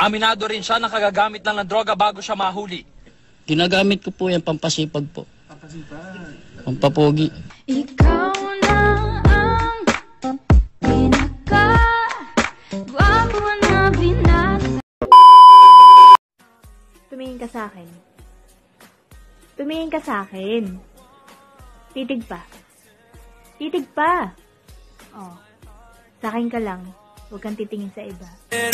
Aminado rin siya na kagagamit lang ng droga bago siya mahuli. Ginagamit ko po yan, pampasipag po. Pampapogi. Ikaw na ang pinaka-gwapo na binata. Tumingin ka sa akin. Tumingin ka sa akin. Titig pa. Titig pa. Oh. Sa akin ka lang. Huwag kang titingin sa iba.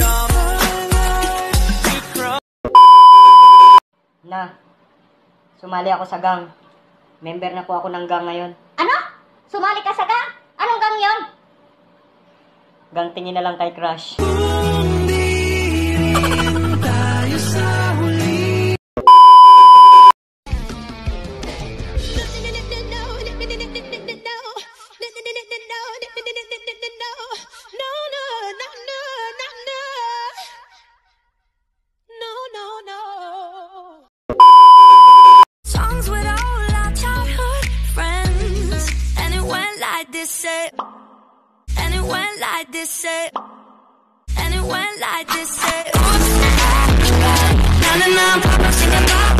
Na, sumali ako sa gang. Member na po ako ng gang ngayon. Ano? Sumali ka sa gang? Anong gang yon? Gang tingin na lang kay Crush. And it went like this, and it went like this, na na na, singing